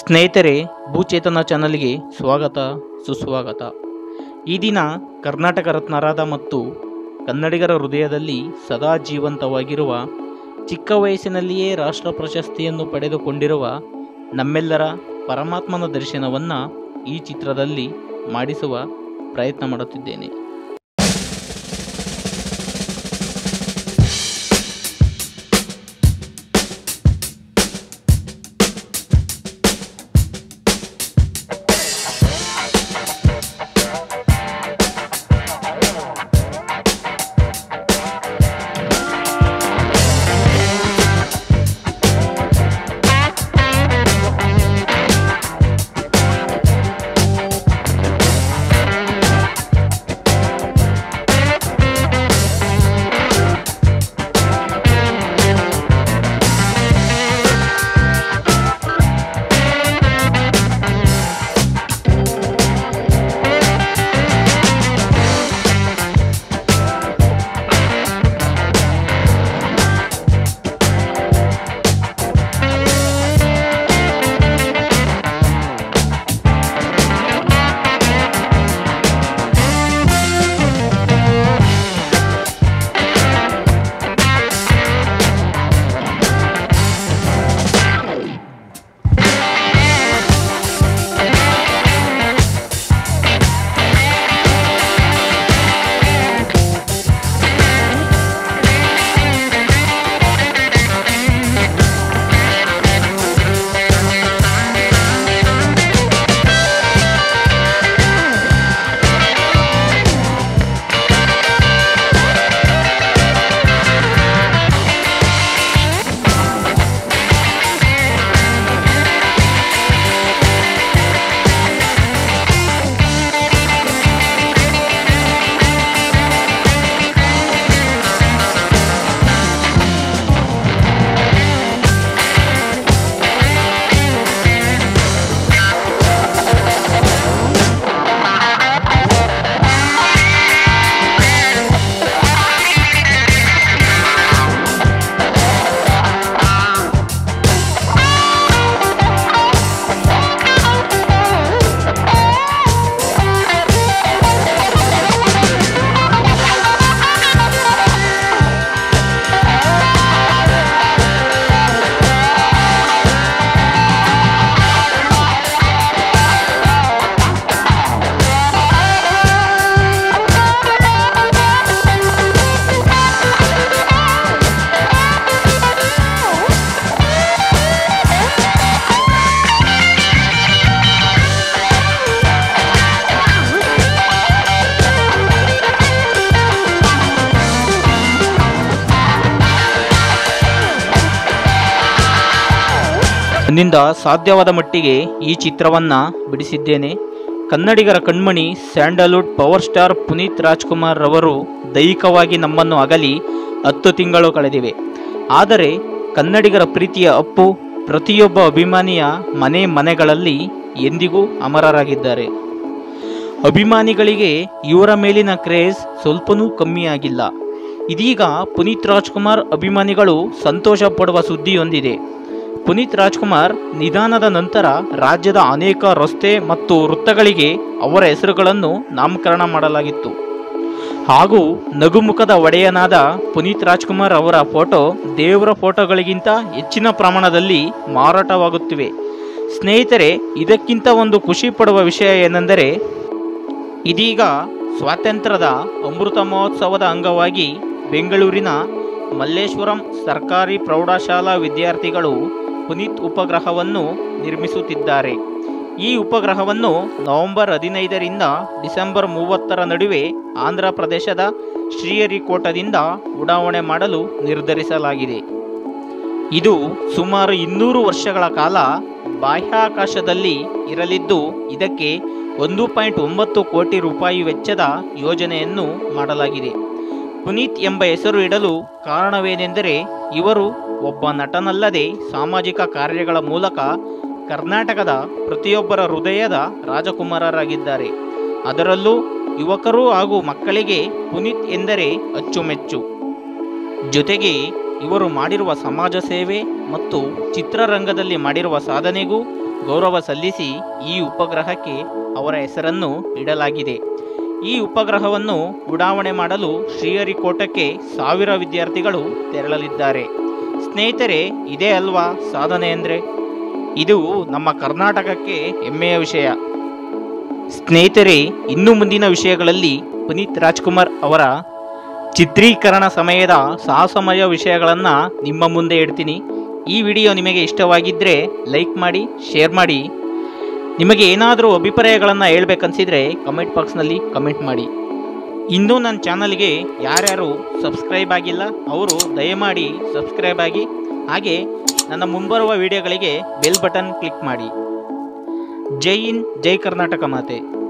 ಸ್ನೇಹಿತರೆ, ಭೂಚೇತನ ಚಾನಲ್ಗೆ ಸ್ವಾಗತ ಸುಸ್ವಾಗತ. ಈ ದಿನ ಕರ್ನಾಟಕ ರತ್ನರಾದ ಮತ್ತು ಕನ್ನಡಿಗರ ಹೃದಯದಲ್ಲಿ ಸದಾ ಜೀವಂತವಾಗಿರುವ, ಚಿಕ್ಕ ವಯಸ್ಸಿನಲ್ಲಿಯೇ ರಾಷ್ಟ್ರ ಪ್ರಶಸ್ತಿಯನ್ನು ಪಡೆದುಕೊಂಡಿರುವ ನಮ್ಮೆಲ್ಲರ ಪರಮಾತ್ಮನ ದರ್ಶನವನ್ನು ಈ ಚಿತ್ರದಲ್ಲಿ ಮಾಡಿಸುವ ಪ್ರಯತ್ನ ಮಾಡುತ್ತಿದ್ದೇನೆ. ನನ್ನಿಂದ ಸಾಧ್ಯವಾದ ಮಟ್ಟಿಗೆ ಈ ಚಿತ್ರವನ್ನು ಬಿಡಿಸಿದ್ದೇನೆ. ಕನ್ನಡಿಗರ ಕಣ್ಮಣಿ Sandalwood power star Puneeth Rajkumar ರವರು ದೈಹಿಕವಾಗಿ ನಮ್ಮನ್ನು ಅಗಲಿ 10 ತಿಂಗಳು ಕಳೆದಿವೆ. ಆದರೆ ಕನ್ನಡಿಗರ ಪ್ರೀತಿಯ ಅಪ್ಪು ಪ್ರತಿಯೊಬ್ಬ ಅಭಿಮಾನಿಯ ಮನೆಗಳಲ್ಲಿ ಎಂದಿಗೂ ಅಮರರಾಗಿದ್ದಾರೆ. ಅಭಿಮಾನಿಗಳಿಗೆ ಇವರ ಮೇಲಿನ ಕ್ರೇಜ್ ಸ್ವಲ್ಪನೂ ಕಮ್ಮಿಯಾಗಿಲ್ಲ. ಇದೀಗ ಪುನೀತ್ ರಾಜ್ಕುಮಾರ್ ಅಭಿಮಾನಿಗಳು ಸಂತೋಷ ಪಡುವ ಸುದ್ದಿಯೊಂದಿದೆ. ಪುನೀತ್ ರಾಜ್ಕುಮಾರ್ ನಿಧನದ ನಂತರ ರಾಜ್ಯದ ಅನೇಕ ರಸ್ತೆ ಮತ್ತು ವೃತ್ತಗಳಿಗೆ ಅವರ ಹೆಸರುಗಳನ್ನು ನಾಮಕರಣ ಮಾಡಲಾಗಿತ್ತು. ಹಾಗೂ ನಗುಮುಖದ ಒಡೆಯನಾದ ಪುನೀತ್ ರಾಜ್ಕುಮಾರ್ ಅವರ ಫೋಟೋ ದೇವರ ಫೋಟೋಗಳಿಗಿಂತ ಹೆಚ್ಚಿನ ಪ್ರಮಾಣದಲ್ಲಿ ಮಾರಾಟವಾಗುತ್ತಿವೆ. ಸ್ನೇಹಿತರೆ, ಇದಕ್ಕಿಂತ ಒಂದು ಖುಷಿ ಪಡುವ ವಿಷಯ ಏನೆಂದರೆ, ಇದೀಗ ಸ್ವಾತಂತ್ರ್ಯದ ಅಮೃತ ಮಹೋತ್ಸವದ ಅಂಗವಾಗಿ ಬೆಂಗಳೂರಿನ ಮಲ್ಲೇಶ್ವರಂ ಸರ್ಕಾರಿ ಪ್ರೌಢಶಾಲಾ ವಿದ್ಯಾರ್ಥಿಗಳು ಪುನೀತ್ ಉಪಗ್ರಹವನ್ನು ನಿರ್ಮಿಸುತ್ತಿದ್ದಾರೆ. ಈ ಉಪಗ್ರಹವನ್ನು ನವೆಂಬರ್ 15ರಿಂದ ಡಿಸೆಂಬರ್ 30ರ ನಡುವೆ ಆಂಧ್ರ ಪ್ರದೇಶದ ಶ್ರೀಹರಿಕೋಟದಿಂದ ಉಡಾವಣೆ ಮಾಡಲು ನಿರ್ಧರಿಸಲಾಗಿದೆ. ಇದು ಸುಮಾರು 200 ವರ್ಷಗಳ ಕಾಲ ಬಾಹ್ಯಾಕಾಶದಲ್ಲಿ ಇರಲಿದ್ದು, ಇದಕ್ಕೆ 1.9 ಕೋಟಿ ರೂಪಾಯಿ ವೆಚ್ಚದ ಯೋಜನೆಯನ್ನು ಮಾಡಲಾಗಿದೆ. ಪುನೀತ್ ಎಂಬ ಹೆಸರು ಇಡಲು ಕಾರಣವೇನೆಂದರೆ, ಇವರು ಒಬ್ಬ ನಟನಲ್ಲದೆ ಸಾಮಾಜಿಕ ಕಾರ್ಯಗಳ ಮೂಲಕ ಕರ್ನಾಟಕದ ಪ್ರತಿಯೊಬ್ಬರ ಹೃದಯದ ರಾಜಕುಮಾರರಾಗಿದ್ದಾರೆ. ಅದರಲ್ಲೂ ಯುವಕರು ಹಾಗೂ ಮಕ್ಕಳಿಗೆ ಪುನೀತ್ ಎಂದರೆ ಅಚ್ಚುಮೆಚ್ಚು. ಜೊತೆಗೆ ಇವರು ಮಾಡಿರುವ ಸಮಾಜ ಸೇವೆ ಮತ್ತು ಚಿತ್ರರಂಗದಲ್ಲಿ ಮಾಡಿರುವ ಸಾಧನೆಗೂ ಗೌರವ ಸಲ್ಲಿಸಿ ಈ ಉಪಗ್ರಹಕ್ಕೆ ಅವರ ಹೆಸರನ್ನು ಇಡಲಾಗಿದೆ. ಈ ಉಪಗ್ರಹವನ್ನು ಉಡಾವಣೆ ಮಾಡಲು ಶ್ರೀಹರಿಕೋಟಕ್ಕೆ 1000 ವಿದ್ಯಾರ್ಥಿಗಳು ತೆರಳಲಿದ್ದಾರೆ. ಸ್ನೇಹಿತರೆ, ಇದೇ ಅಲ್ವಾ ಸಾಧನೆ ಅಂದರೆ? ಇದು ನಮ್ಮ ಕರ್ನಾಟಕಕ್ಕೆ ಹೆಮ್ಮೆಯ ವಿಷಯ. ಸ್ನೇಹಿತರೆ, ಇನ್ನು ಮುಂದಿನ ವಿಷಯಗಳಲ್ಲಿ ಪುನೀತ್ ರಾಜ್ಕುಮಾರ್ ಅವರ ಚಿತ್ರೀಕರಣ ಸಮಯದ ಸಾಹಸಮಯ ವಿಷಯಗಳನ್ನು ನಿಮ್ಮ ಮುಂದೆ ಇಡ್ತೀನಿ. ಈ ವಿಡಿಯೋ ನಿಮಗೆ ಇಷ್ಟವಾಗಿದ್ದರೆ ಲೈಕ್ ಮಾಡಿ, ಶೇರ್ ಮಾಡಿ. ನಿಮಗೆ ಏನಾದರೂ ಅಭಿಪ್ರಾಯಗಳನ್ನು ಹೇಳ್ಬೇಕನ್ಸಿದ್ರೆ ಕಮೆಂಟ್ ಬಾಕ್ಸ್ನಲ್ಲಿ ಕಮೆಂಟ್ ಮಾಡಿ. ಇನ್ನೂ ನನ್ನ ಚಾನಲ್ಗೆ ಯಾರ್ಯಾರು ಸಬ್ಸ್ಕ್ರೈಬ್ ಆಗಿಲ್ಲ ಅವರು ದಯಮಾಡಿ ಸಬ್ಸ್ಕ್ರೈಬ್ ಆಗಿ, ಹಾಗೆ ನನ್ನ ಮುಂಬರುವ ವಿಡಿಯೋಗಳಿಗೆ ಬೆಲ್ ಬಟನ್ ಕ್ಲಿಕ್ ಮಾಡಿ. ಜೈ ಹಿಂದ್, ಜೈ ಕರ್ನಾಟಕ ಮಾತೆ.